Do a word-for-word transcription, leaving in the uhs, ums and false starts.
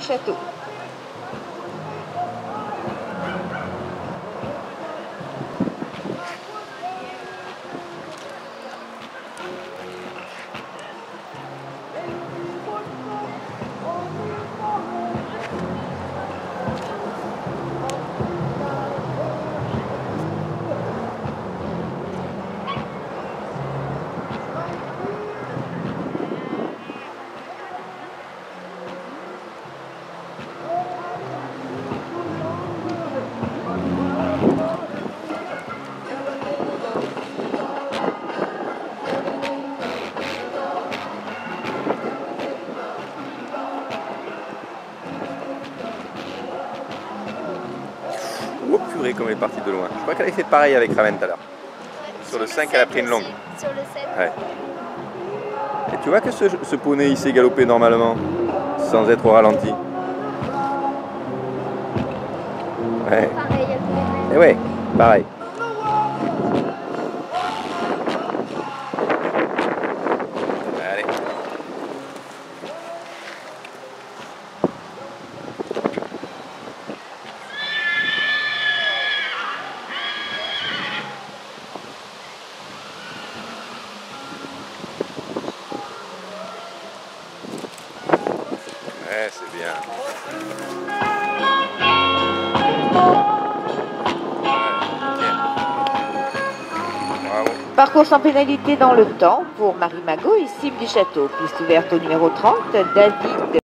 château. Oh purée, comme elle est partie de loin. Je crois qu'elle avait fait pareil avec Raven tout à l'heure. Sur le cinq, elle a pris une longue. Sur le sept. Ouais. Et tu vois que ce, ce poney, il sait galoper normalement, sans être au ralenti. Ouais. Pareil, elle fait. Et ouais, pareil. Allez. Ouais, c'est bien. Parcours sans pénalité dans le temps pour Marie Magot et Cime du Château. Piste ouverte au numéro trente, David.